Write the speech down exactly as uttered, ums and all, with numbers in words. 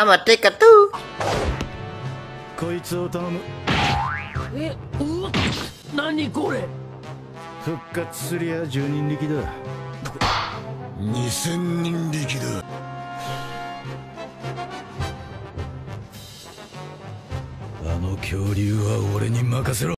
待ってかと。 こいつを頼む。 え、うわ、何これ。 復活すりゃじゅうにん力だ。 にせんにん力だ。 あの恐竜は俺に任せろ。